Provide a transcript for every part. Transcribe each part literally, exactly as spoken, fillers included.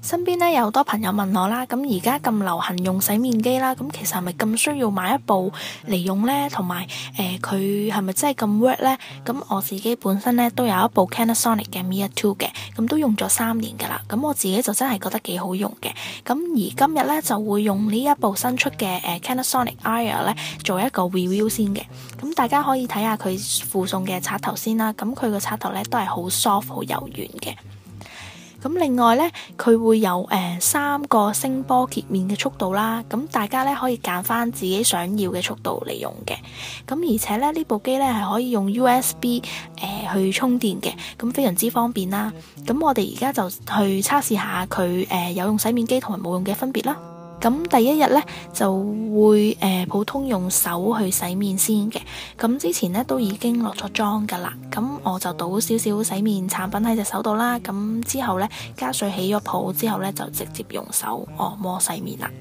身邊咧有好多朋友問我啦，咁而家咁流行用洗面機啦，咁其實係咪咁需要買一部嚟用呢？同埋誒佢係咪真係咁 work 呢？咁我自己本身咧都有一部 Panasonic 嘅 Mia Two 嘅，咁都用咗三年噶啦。咁我自己就真係覺得幾好用嘅。咁而今日咧就會用呢一部新出嘅誒 Panasonic Air 咧做一個 review 先嘅。咁大家可以睇下佢附送嘅插頭先啦。咁佢個插頭咧都係好 soft 好柔軟嘅。咁另外咧，佢會有誒、呃、三個聲波潔面嘅速度啦。咁大家咧可以揀翻自己想要嘅速度嚟用嘅。咁而且咧呢部機咧係可以用 U S B 誒、呃、去充電嘅，咁非常之方便啦。咁我哋而家就去測試下佢誒、呃、有用洗面機同埋冇用嘅分別啦。咁第一日咧就會誒、呃、普通用手去洗面先嘅。咁之前咧都已經落咗妝噶啦。咁我就倒少少洗面產品喺隻手度啦。咁之後咧加水起咗泡之後咧就直接用手按摩洗面啦。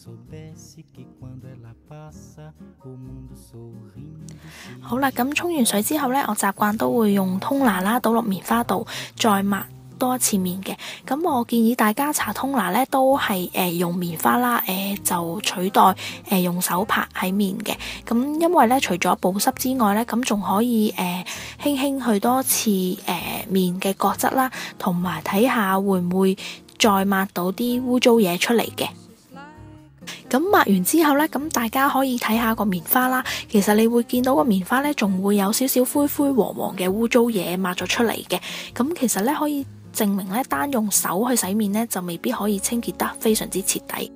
好啦，咁沖完水之後咧，我習慣都會用通拿啦倒落棉花度再抹多一次面嘅。咁我建議大家搽通拿咧都係誒、呃、用棉花啦，誒、呃、就取代誒、呃、用手拍喺面嘅。咁因為咧除咗保濕之外咧，咁仲可以誒、呃、輕輕去多次誒、呃、面嘅角質啦，同埋睇下會唔會再抹到啲污糟嘢出嚟嘅。咁抹完之後呢，咁大家可以睇下個棉花啦。其實你會見到個棉花呢，仲會有少少灰灰黃黃嘅污糟嘢抹咗出嚟嘅。咁其實呢，可以證明呢，單用手去洗面呢，就未必可以清潔得非常之徹底。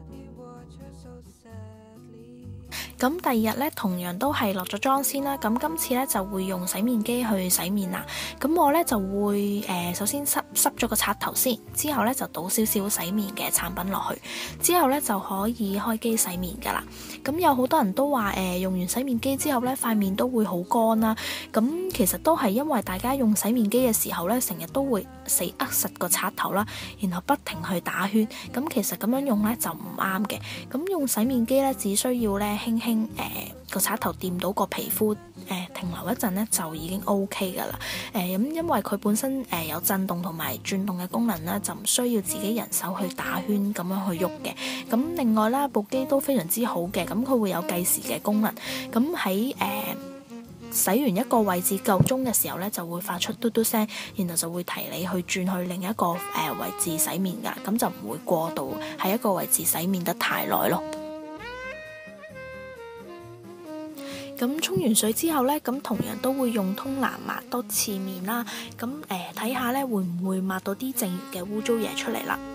咁第二日咧，同樣都係落咗妝先啦。咁今次咧就會用洗面機去洗面啦。咁我咧就會誒、呃，首先濕濕咗個插頭先，之後咧就倒少少洗面嘅產品落去，之後咧就可以開機洗面噶啦。咁有好多人都話誒、呃，用完洗面機之後咧，塊面都會好乾啦。咁其實都係因為大家用洗面機嘅時候咧，成日都會死扼實個插頭啦，然後不停去打圈。咁其實咁樣用咧就唔啱嘅。咁用洗面機咧，只需要咧輕輕誒個插頭掂到個皮膚誒、呃、停留一陣咧就已經 O K 噶啦。誒、呃、咁因為佢本身誒、呃、有震動同埋轉動嘅功能咧，就唔需要自己人手去打圈咁樣去喐嘅。咁另外啦，部機都非常之好嘅，咁佢會有計時嘅功能。咁喺誒洗完一個位置夠鐘嘅時候咧，就會發出嘟嘟聲，然後就會提你去轉去另一個誒、呃、位置洗面噶，咁就唔會過度喺一個位置洗面得太耐咯。咁沖完水之後呢，咁同樣都會用通拿抹多次面啦。咁誒睇下呢，會唔會抹到啲剩餘嘅污糟嘢出嚟啦？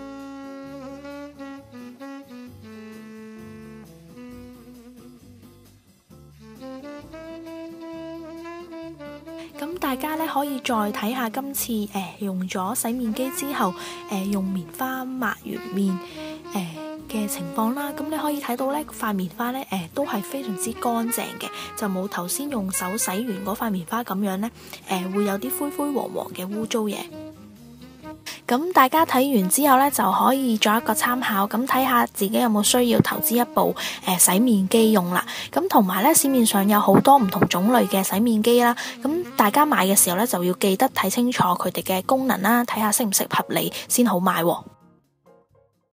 咁大家呢，可以再睇下今次誒、呃、用咗洗面機之後，誒、呃、用棉花抹完面誒。呃嘅情況啦，咁你可以睇到呢塊棉花呢，誒、呃、都係非常之乾淨嘅，就冇頭先用手洗完嗰塊棉花咁樣呢，誒、呃、會有啲灰灰黃黃嘅污糟嘢。咁大家睇完之後呢，就可以作一個參考，咁睇下自己有冇需要投資一部誒、呃、洗面機用啦。咁同埋呢，市面上有好多唔同種類嘅洗面機啦，咁大家買嘅時候呢，就要記得睇清楚佢哋嘅功能啦，睇下適唔適合你先好買喎。